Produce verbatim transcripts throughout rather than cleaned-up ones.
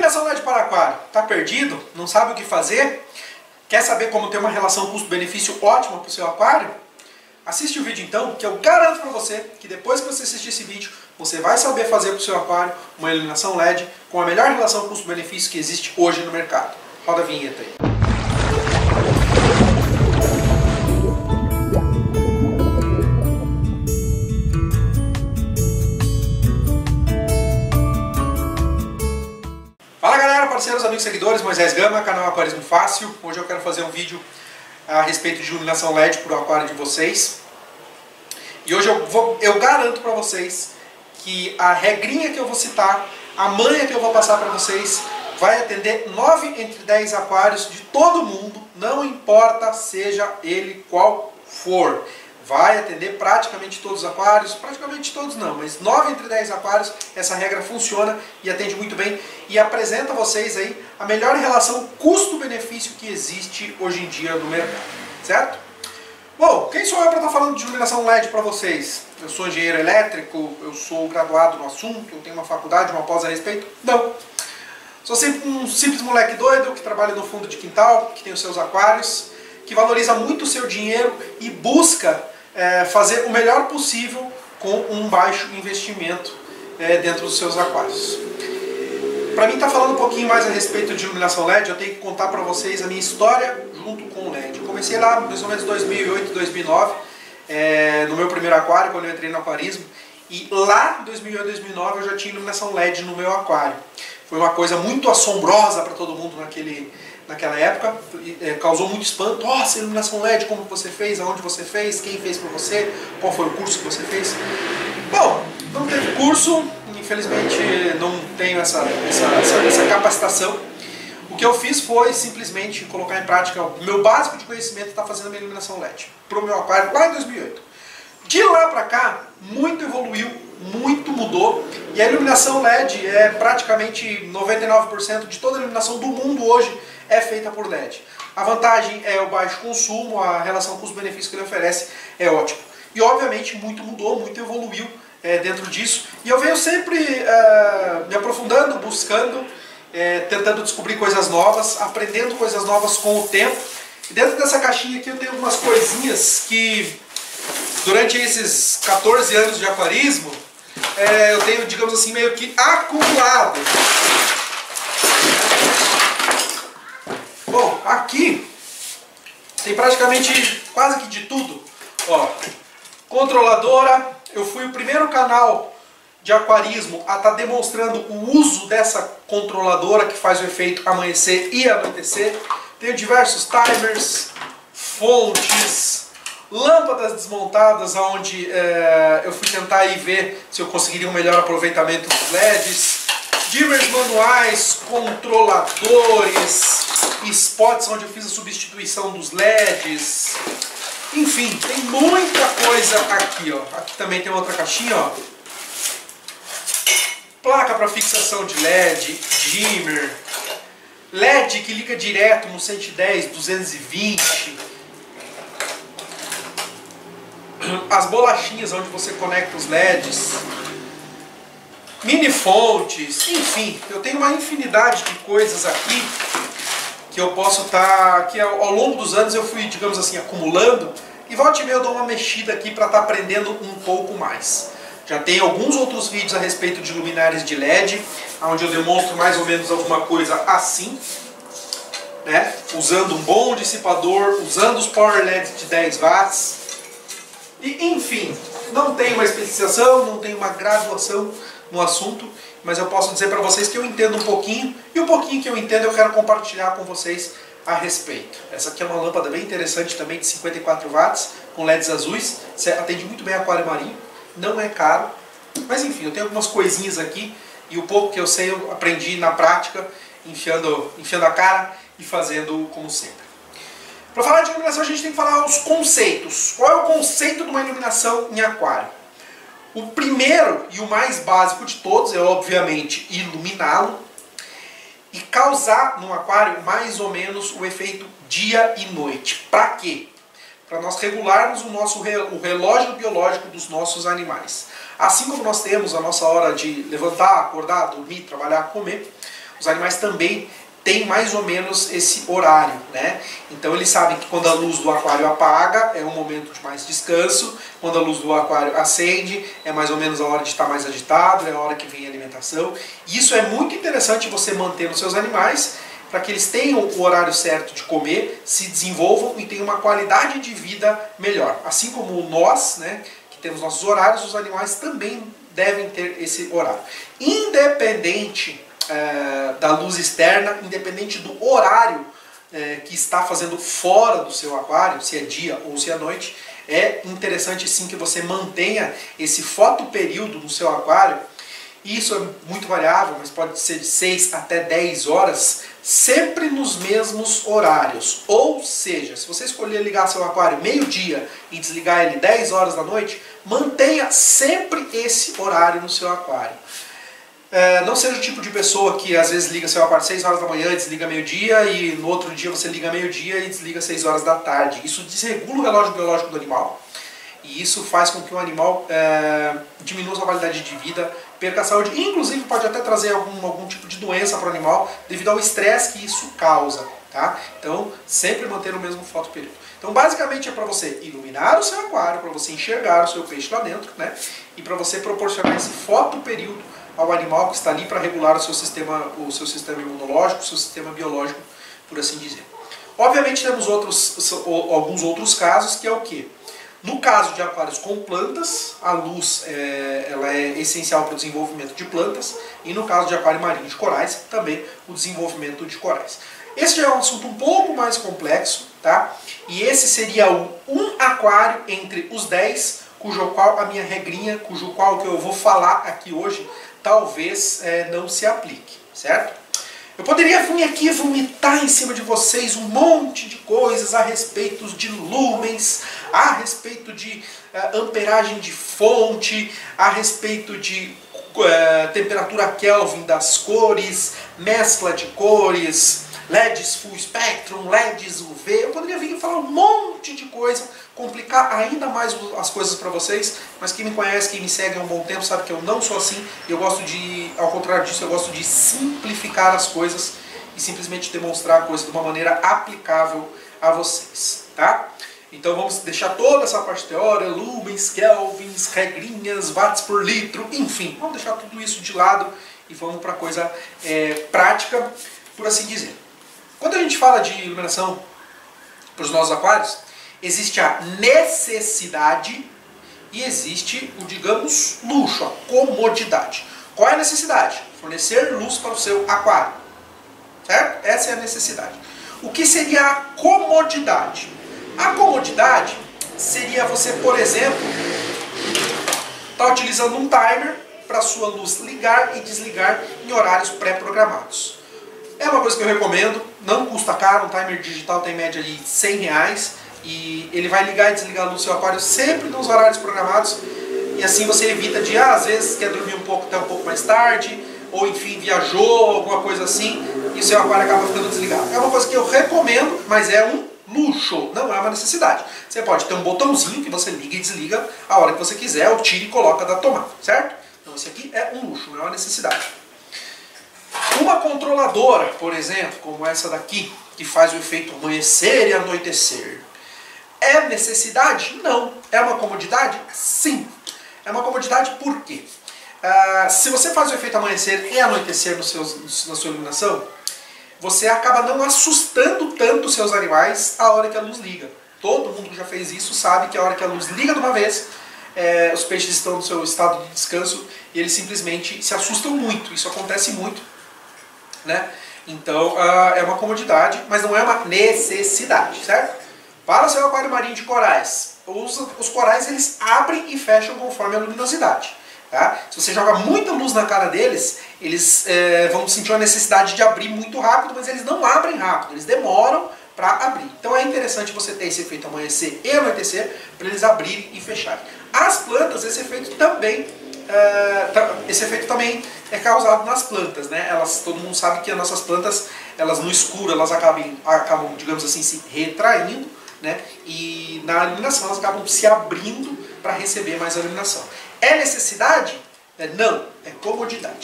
Iluminação L E D para aquário. Tá perdido? Não sabe o que fazer? Quer saber como ter uma relação custo-benefício ótima para o seu aquário? Assiste o vídeo então, que eu garanto para você que depois que você assistir esse vídeo, você vai saber fazer para o seu aquário uma iluminação L E D com a melhor relação custo-benefício que existe hoje no mercado. Roda a vinheta aí. Fala galera, parceiros, amigos, seguidores, Moisés Gama, canal Aquarismo Fácil. Hoje eu quero fazer um vídeo a respeito de iluminação L E D para o aquário de vocês. E hoje eu, vou, eu garanto para vocês que a regrinha que eu vou citar, a manha que eu vou passar para vocês, vai atender nove entre dez aquários de todo mundo, não importa seja ele qual for. Vai atender praticamente todos os aquários, praticamente todos não, mas nove entre dez aquários, essa regra funciona e atende muito bem e apresenta a vocês aí a melhor relação custo-benefício que existe hoje em dia no mercado, certo? Bom, quem sou eu para estar falando de iluminação L E D para vocês? Eu sou engenheiro elétrico, eu sou graduado no assunto, eu tenho uma faculdade, uma pós a respeito? Não. Sou sempre um simples moleque doido que trabalha no fundo de quintal, que tem os seus aquários, que valoriza muito o seu dinheiro e busca É, fazer o melhor possível com um baixo investimento é, dentro dos seus aquários. Para mim estar tá falando um pouquinho mais a respeito de iluminação L E D, eu tenho que contar para vocês a minha história junto com o L E D. Eu comecei lá mais ou menos dois mil e oito, dois mil e nove, é, no meu primeiro aquário, quando eu entrei no aquarismo, e lá em dois mil e oito, dois mil e nove eu já tinha iluminação L E D no meu aquário. Foi uma coisa muito assombrosa para todo mundo naquele naquela época, é, causou muito espanto. Nossa, iluminação L E D, como você fez, aonde você fez, quem fez para você, qual foi o curso que você fez. Bom, não teve curso, infelizmente não tenho essa, essa, essa, essa capacitação. O que eu fiz foi simplesmente colocar em prática o meu básico de conhecimento, está fazendo a minha iluminação L E D para o meu aquário lá em dois mil e oito. De lá para cá, muito evoluiu, muito mudou, e a iluminação L E D é praticamente noventa e nove por cento de toda a iluminação do mundo hoje é feita por L E D. A vantagem é o baixo consumo, a relação custo-benefício que ele oferece é ótimo. E obviamente muito mudou, muito evoluiu é, dentro disso, e eu venho sempre é, me aprofundando, buscando, é, tentando descobrir coisas novas, aprendendo coisas novas com o tempo. E dentro dessa caixinha aqui eu tenho algumas coisinhas que durante esses quatorze anos de aquarismo, é, eu tenho, digamos assim, meio que acumulado. Bom, aqui tem praticamente quase que de tudo. Ó, controladora, eu fui o primeiro canal de aquarismo a estar demonstrando o uso dessa controladora que faz o efeito amanhecer e anoitecer. Tenho diversos timers, fontes, lâmpadas desmontadas, onde é, eu fui tentar ir ver se eu conseguiria um melhor aproveitamento dos L E Ds, dimmers manuais, controladores, spots onde eu fiz a substituição dos L E Ds, enfim, tem muita coisa aqui, ó. Aqui também tem outra caixinha, ó. Placa para fixação de L E D, dimmer, L E D que liga direto no cento e dez, duzentos e vinte, as bolachinhas onde você conecta os L E Ds, mini fontes, enfim, eu tenho uma infinidade de coisas aqui que eu posso estar, que ao, ao longo dos anos eu fui, digamos assim, acumulando, e volta e meia eu dou uma mexida aqui para estar aprendendo um pouco mais. Já tem alguns outros vídeos a respeito de luminárias de L E D, onde eu demonstro mais ou menos alguma coisa assim, né? Usando um bom dissipador, usando os Power L E Ds de dez watts, e enfim, não tenho uma especialização, não tenho uma graduação no assunto, mas eu posso dizer para vocês que eu entendo um pouquinho, e o pouquinho que eu entendo eu quero compartilhar com vocês a respeito. Essa aqui é uma lâmpada bem interessante também, de cinquenta e quatro watts, com L E Ds azuis, atende muito bem aquário marinho, não é caro, mas enfim, eu tenho algumas coisinhas aqui, e o pouco que eu sei eu aprendi na prática, enfiando, enfiando a cara e fazendo como sempre. Para falar de iluminação a gente tem que falar os conceitos. Qual é o conceito de uma iluminação em aquário? O primeiro e o mais básico de todos é, obviamente, iluminá-lo e causar no aquário mais ou menos o efeito dia e noite. Para quê? Para nós regularmos o nosso re, o relógio biológico dos nossos animais. Assim como nós temos a nossa hora de levantar, acordar, dormir, trabalhar, comer, os animais também têm mais ou menos esse horário, né? Então eles sabem que quando a luz do aquário apaga, é um momento de mais descanso, quando a luz do aquário acende, é mais ou menos a hora de estar mais agitado, é a hora que vem a alimentação. E isso é muito interessante você manter nos seus animais, para que eles tenham o horário certo de comer, se desenvolvam e tenham uma qualidade de vida melhor. Assim como nós, né, que temos nossos horários, os animais também devem ter esse horário. Independente é, da luz externa, independente do horário é, que está fazendo fora do seu aquário, se é dia ou se é noite, é interessante sim que você mantenha esse fotoperíodo no seu aquário. Isso é muito variável, mas pode ser de seis até dez horas, sempre nos mesmos horários. Ou seja, se você escolher ligar seu aquário meio-dia e desligar ele dez horas da noite, mantenha sempre esse horário no seu aquário. É, não seja o tipo de pessoa que às vezes liga seu aquário seis horas da manhã e desliga meio-dia, e no outro dia você liga meio-dia e desliga seis horas da tarde. Isso desregula o relógio biológico do animal. E isso faz com que o animal é, diminua sua qualidade de vida, perca a saúde, inclusive pode até trazer algum, algum tipo de doença para o animal devido ao estresse que isso causa. Tá? Então, sempre manter o mesmo fotoperíodo. Então, basicamente é para você iluminar o seu aquário, para você enxergar o seu peixe lá dentro, né? E para você proporcionar esse fotoperíodo ao animal que está ali para regular o seu sistema, o seu sistema imunológico, o seu sistema biológico, por assim dizer. Obviamente temos outros, alguns outros casos, que é o quê? No caso de aquários com plantas, a luz é, ela é essencial para o desenvolvimento de plantas, e no caso de aquário marinho de corais, também o desenvolvimento de corais. Esse já é um assunto um pouco mais complexo, tá? E esse seria o um aquário entre os dez, cujo qual a minha regrinha, cujo qual que eu vou falar aqui hoje, talvez é, não se aplique, certo? Eu poderia vir aqui vomitar em cima de vocês um monte de coisas a respeito de lumens, a respeito de uh, amperagem de fonte, a respeito de uh, temperatura Kelvin das cores, mescla de cores, L E Ds full spectrum, L E Ds U V. Eu poderia vir e falar um monte de coisa, complicar ainda mais as coisas para vocês, mas quem me conhece, quem me segue há um bom tempo, sabe que eu não sou assim. Eu gosto de, ao contrário disso, eu gosto de simplificar as coisas e simplesmente demonstrar a coisa de uma maneira aplicável a vocês, tá? Então vamos deixar toda essa parte teórica, lumens, kelvins, regrinhas, watts por litro, enfim, vamos deixar tudo isso de lado e vamos para a coisa é, prática, por assim dizer. Quando a gente fala de iluminação para os nossos aquários, existe a necessidade e existe o, digamos, luxo, a comodidade. Qual é a necessidade? Fornecer luz para o seu aquário, certo? Essa é a necessidade. O que seria a comodidade? A comodidade seria você, por exemplo, estar utilizando um timer para a sua luz ligar e desligar em horários pré-programados. É uma coisa que eu recomendo, não custa caro, um timer digital tem média de cem reais e ele vai ligar e desligar no seu aquário sempre nos horários programados, e assim você evita de, ah, às vezes quer dormir um pouco até um pouco mais tarde, ou enfim, viajou, alguma coisa assim, e o seu aquário acaba ficando desligado. É uma coisa que eu recomendo, mas é um luxo, não é uma necessidade. Você pode ter um botãozinho que você liga e desliga a hora que você quiser, ou tira e coloca da tomada, certo? Então esse aqui é um luxo, não é uma necessidade. Uma controladora, por exemplo, como essa daqui, que faz o efeito amanhecer e anoitecer, é necessidade? Não. É uma comodidade? Sim. É uma comodidade por quê? Uh, se você faz o efeito amanhecer e anoitecer no seu, na sua iluminação, você acaba não assustando tanto os seus animais a hora que a luz liga. Todo mundo que já fez isso sabe que a hora que a luz liga de uma vez, é, os peixes estão no seu estado de descanso e eles simplesmente se assustam muito. Isso acontece muito, né? Então uh, é uma comodidade, mas não é uma necessidade, certo? Para o seu aquário marinho de corais, os, os corais eles abrem e fecham conforme a luminosidade. Tá? Se você joga muita luz na cara deles, eles é, vão sentir a necessidade de abrir muito rápido, mas eles não abrem rápido, eles demoram para abrir. Então é interessante você ter esse efeito amanhecer e anoitecer para eles abrirem e fecharem. As plantas, esse efeito também, é, esse efeito também é causado nas plantas, né? Elas, todo mundo sabe que as nossas plantas, elas no escuro, elas acabam, acabam, digamos assim, se retraindo, né? E na iluminação elas acabam se abrindo para receber mais a iluminação. É necessidade? É, não, é comodidade.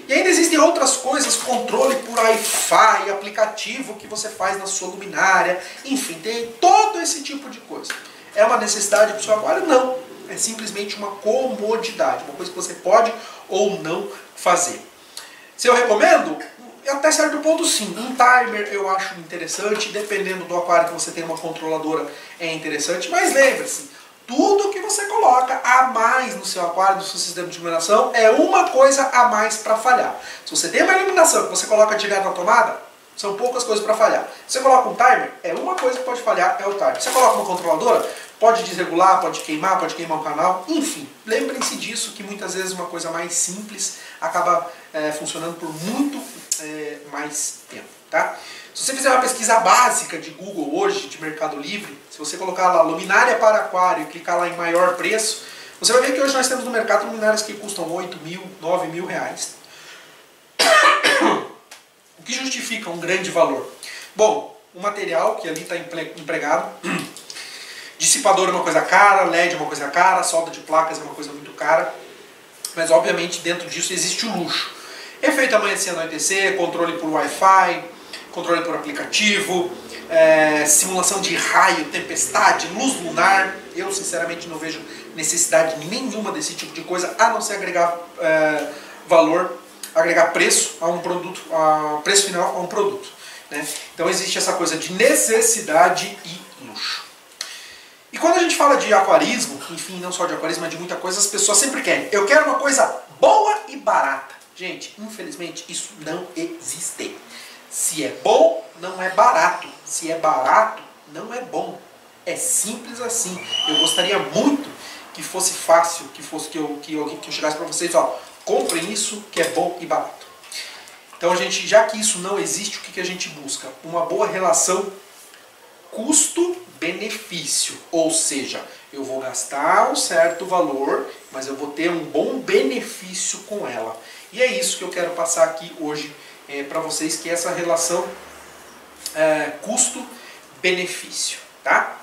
E ainda existem outras coisas, controle por Wi-Fi, aplicativo que você faz na sua luminária, enfim, tem todo esse tipo de coisa. É uma necessidade para o seu aquário? Não. É simplesmente uma comodidade, uma coisa que você pode ou não fazer. Se eu recomendo? Até certo ponto sim. Um timer eu acho interessante, dependendo do aquário que você tem uma controladora é interessante, mas lembre-se, tudo que você coloca a mais no seu aquário, no seu sistema de iluminação, é uma coisa a mais para falhar. Se você tem uma iluminação que você coloca direto na tomada, são poucas coisas para falhar. Se você coloca um timer, é uma coisa que pode falhar, é o timer. Se você coloca uma controladora, pode desregular, pode queimar, pode queimar o canal, enfim. Lembrem-se disso, que muitas vezes uma coisa mais simples acaba é, funcionando por muito é, mais tempo, tá? Se você fizer uma pesquisa básica de Google hoje, de Mercado Livre, se você colocar lá luminária para aquário e clicar lá em maior preço, você vai ver que hoje nós temos no mercado luminárias que custam oito mil, nove mil reais. O que justifica um grande valor? Bom, o material que ali está empregado, dissipador é uma coisa cara, L E D é uma coisa cara, solda de placas é uma coisa muito cara, mas obviamente dentro disso existe o luxo. Efeito amanhecer e anoitecer, controle por Wi-Fi, controle por aplicativo, é, simulação de raio, tempestade, luz lunar. Eu sinceramente não vejo necessidade nenhuma desse tipo de coisa, a não ser agregar é, valor, agregar preço a um produto, a preço final a um produto, né? Então existe essa coisa de necessidade e luxo. E quando a gente fala de aquarismo, enfim, não só de aquarismo, mas de muita coisa, as pessoas sempre querem. Eu quero uma coisa boa e barata. Gente, infelizmente isso não existe. Se é bom, não é barato. Se é barato, não é bom. É simples assim. Eu gostaria muito que fosse fácil, que fosse que eu, que eu, que eu chegasse para vocês, ó, comprem isso que é bom e barato. Então, gente, já que isso não existe, o que, que a gente busca? Uma boa relação custo-benefício. Ou seja, eu vou gastar um certo valor, mas eu vou ter um bom benefício com ela. E é isso que eu quero passar aqui hoje é, para vocês, que é essa relação é, custo-benefício, tá?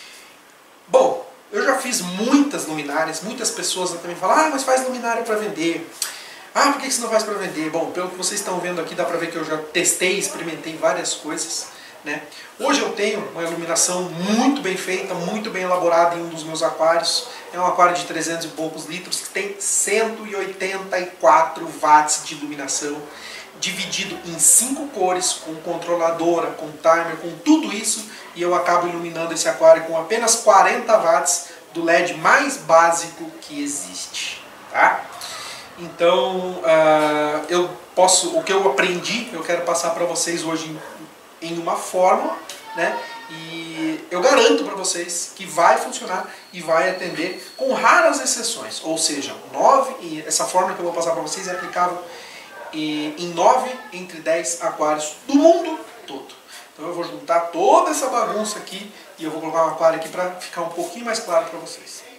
Bom, eu já fiz muitas luminárias, muitas pessoas também falam, ah, mas faz luminária para vender. Ah, por que você não faz para vender? Bom, pelo que vocês estão vendo aqui, dá para ver que eu já testei, experimentei várias coisas, né? Hoje eu tenho uma iluminação muito bem feita, muito bem elaborada em um dos meus aquários. É um aquário de trezentos e poucos litros que tem cento e oitenta e quatro watts de iluminação, dividido em cinco cores, com controladora, com timer, com tudo isso, e eu acabo iluminando esse aquário com apenas quarenta watts do L E D mais básico que existe, tá? Então, uh, eu posso, o que eu aprendi, eu quero passar para vocês hoje em, em uma fórmula, né? E eu garanto para vocês que vai funcionar e vai atender com raras exceções. Ou seja, nove, e essa fórmula que eu vou passar para vocês é aplicável em nove entre dez aquários do mundo todo. Então eu vou juntar toda essa bagunça aqui e eu vou colocar um aquário aqui para ficar um pouquinho mais claro para vocês.